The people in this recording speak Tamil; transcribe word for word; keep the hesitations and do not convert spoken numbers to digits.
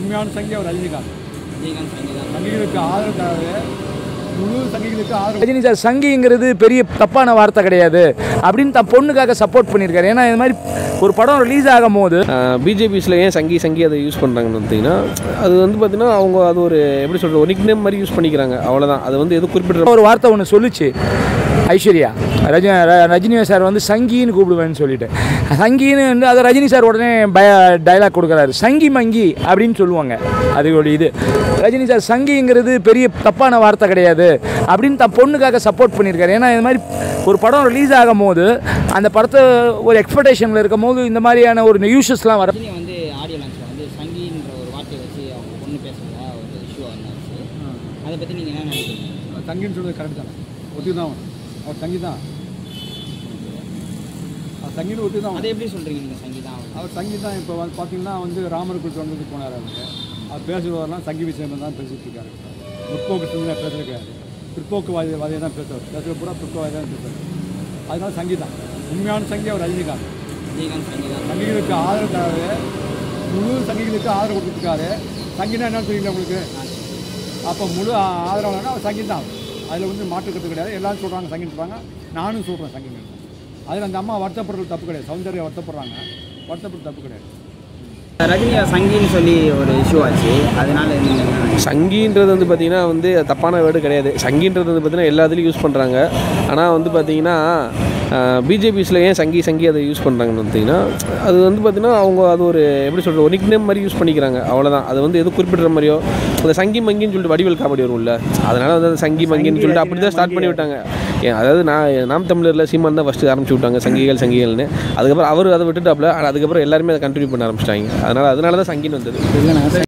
உண்மையான சங்கி அவர் ரஜினிகாந்த். ரஜினிகாந்த் சங்கி தான். சங்கிகளுக்கு ஆதரவு முழு சங்கிகளுக்கு ஆதரவு. ரஜினி சார் சங்கிங்கிறது பெரிய தப்பான வார்த்தை கிடையாது அப்படின்னு தன் பொண்ணுக்காக சப்போர்ட் பண்ணியிருக்காரு. ஏன்னா இது மாதிரி ஒரு படம் ரிலீஸ் ஆகும் போது பிஜேபிஸில் ஏன் சங்கி சங்கி அதை யூஸ் பண்ணுறாங்கன்னு பார்த்தீங்கன்னா அது வந்து பார்த்தீங்கன்னா அவங்க அது ஒரு எப்படி சொல்கிறது ஒரு நிக்நேம் மாதிரி யூஸ் பண்ணிக்கிறாங்க, அவ்வளோதான். அது வந்து எது குறிப்பிட்ட ஒரு வார்த்தை ஒன்று சொல்லிச்சு ஐஸ்வர்யா, ரஜினி ரஜினி சார் வந்து சங்கின்னு கூப்பிடுவேன்னு சொல்லிட்டு, சங்கின்னு வந்து அதை ரஜினி சார் உடனே பய டைலாக் கொடுக்குறாரு, சங்கி மங்கி அப்படின்னு சொல்லுவாங்க. அதோட இது ரஜினி சார் சங்கிங்கிறது பெரிய தப்பான வார்த்தை கிடையாது அப்படின்னு தன் பொண்ணுக்காக சப்போர்ட் பண்ணியிருக்காரு. ஏன்னா இது மாதிரி ஒரு படம் ரிலீஸ் ஆகும் போது அந்த படத்தை ஒரு எக்ஸ்பெக்டேஷனில் இருக்கும் போது இந்த மாதிரியான ஒரு நியூஸஸ்லாம் வர ரஜினி வந்து ஆடியோ லான்ச்சில் வந்து சங்கின்ற ஒரு வார்த்தையை வச்சு அவங்க பொண்ணு பேசுகிறதா ஒரு இஷ்யூவாக இருந்தாச்சு. அதை பற்றி நீங்கள் என்ன நினைக்கிறீங்க? சங்கின்னு சொல்கிறது கரெக்ட் தானே, ஒத்தி தான் அவர் சங்கி தான், அவர் சங்கின்னு ஒத்தி தான். அதை எப்படி சொல்கிறீங்க நீங்கள் சங்கி தான்? அவர் சங்கி தான். இப்போ வந்து பார்த்தீங்கன்னா வந்து ராமருக்கு வந்தது போனார். அவருக்கு அவர் பேசுகிறவரெலாம் சங்கி விஷயம் தான் பேசிகிட்டு இருக்காரு. முற்போக்கு சிந்தனை பேசுகிறது கிடையாது, பிற்போக்கு வாதி வாதியை தான் பேசுவார். பேசுகிற பூரா பிற்போக்கு தான் பேசுவார். அதனால சங்கி தான். உண்மையான சங்கி அவர் ரஜினிகாந்த். ரஜினிகாந்த் சங்கி தான். சங்கிகளுக்கு ஆதரவு தராது, முழு சங்கிகளுக்கு ஆதரவு கொடுத்துருக்காரு. சங்கினா என்னன்னு தெரியல உங்களுக்கு? அப்போ முழு ஆதரவுனா அவர் சங்கி தான். அதில் வந்து மாற்றுக்கிறது கிடையாது. எல்லோரும் சொல்கிறாங்க சங்கின்னு சொல்கிறாங்க, நானும் சொல்கிறேன் சங்கின்னு. அதில் அந்த அம்மா வருத்தப்படுறது தப்பு கிடையாது. சௌந்தர்யா வருத்தப்படுறாங்க, வருத்தப்படுறது தப்பு கிடையாது. ரஜினி சங்கின்னு சொல்லி ஒரு இஷ்யூ ஆச்சு, அதனால நீங்கள் சங்கின்றது வந்து பார்த்திங்கன்னா வந்து தப்பான வேர்டு கிடையாது. சங்கின்றது வந்து பார்த்திங்கன்னா எல்லாத்துலேயும் யூஸ் பண்ணுறாங்க. ஆனால் வந்து பார்த்திங்கன்னா பிஜேபிஸில் ஏன் சங்கி சங்கி அதை யூஸ் பண்ணுறாங்கன்னு பார்த்தீங்கன்னா அது வந்து பார்த்திங்கன்னா அவங்க அது ஒரு எப்படி சொல்கிறது ஒரு நிக்நேம் மாதிரி யூஸ் பண்ணிக்கிறாங்க, அவ்வளோதான். அது வந்து எது குறிப்பிட்ட மாதிரியோ அந்த சங்கி மங்கின்னு சொல்லிட்டு வடிவேல் காமெடி வரும்ல, அதனால் வந்து அந்த சங்கி மங்கின்னு சொல்லிட்டு அப்படி தான் ஸ்டார்ட் பண்ணி விட்டாங்க. ஏன் அதாவது நான் நாம் தமிழரில் சீமான் தான் ஃபஸ்ட்டு ஆரம்பிச்சு விட்டாங்க சங்கிகள் சங்கிகள்னு. அதுக்கப்புறம் அவர் அதை விட்டுட்டாப்புல, அதுக்கப்புறம் எல்லாருமே அதை கண்டினியூ பண்ண ஆரம்பிச்சிட்டாங்க. அதனால் அதனால தான் சங்கின்னு வந்தது.